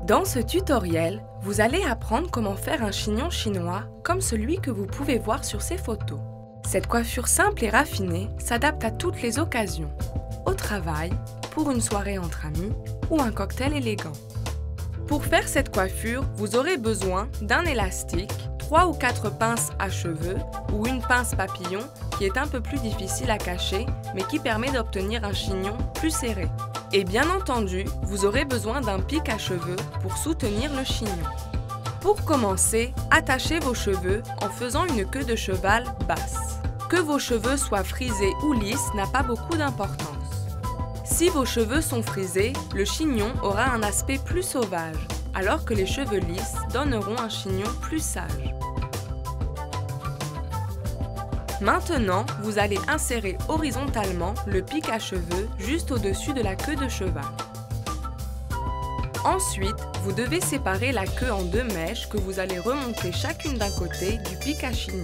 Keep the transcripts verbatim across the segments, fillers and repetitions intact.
Dans ce tutoriel, vous allez apprendre comment faire un chignon chinois comme celui que vous pouvez voir sur ces photos. Cette coiffure simple et raffinée s'adapte à toutes les occasions, au travail, pour une soirée entre amis ou un cocktail élégant. Pour faire cette coiffure, vous aurez besoin d'un élastique, trois ou quatre pinces à cheveux ou une pince papillon qui est un peu plus difficile à cacher mais qui permet d'obtenir un chignon plus serré. Et bien entendu, vous aurez besoin d'un pic à cheveux pour soutenir le chignon. Pour commencer, attachez vos cheveux en faisant une queue de cheval basse. Que vos cheveux soient frisés ou lisses n'a pas beaucoup d'importance. Si vos cheveux sont frisés, le chignon aura un aspect plus sauvage, alors que les cheveux lisses donneront un chignon plus sage. Maintenant, vous allez insérer horizontalement le pic à cheveux juste au-dessus de la queue de cheval. Ensuite, vous devez séparer la queue en deux mèches que vous allez remonter chacune d'un côté du pic à chignon.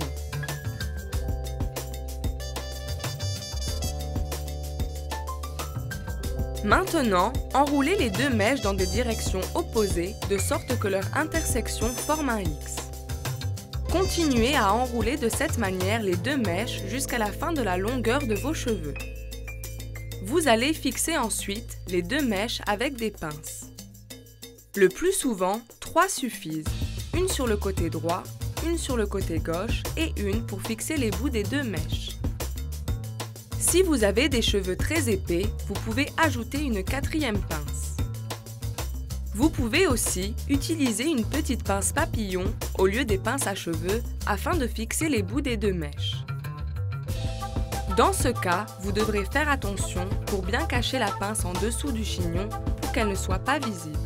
Maintenant, enroulez les deux mèches dans des directions opposées de sorte que leur intersection forme un X. Continuez à enrouler de cette manière les deux mèches jusqu'à la fin de la longueur de vos cheveux. Vous allez fixer ensuite les deux mèches avec des pinces. Le plus souvent, trois suffisent, une sur le côté droit, une sur le côté gauche et une pour fixer les bouts des deux mèches. Si vous avez des cheveux très épais, vous pouvez ajouter une quatrième pince. Vous pouvez aussi utiliser une petite pince papillon au lieu des pinces à cheveux afin de fixer les bouts des deux mèches. Dans ce cas, vous devrez faire attention pour bien cacher la pince en dessous du chignon pour qu'elle ne soit pas visible.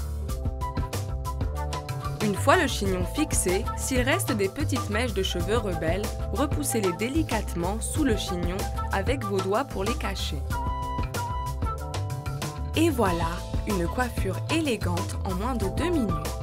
Une fois le chignon fixé, s'il reste des petites mèches de cheveux rebelles, repoussez-les délicatement sous le chignon avec vos doigts pour les cacher. Et voilà, une coiffure élégante en moins de deux minutes.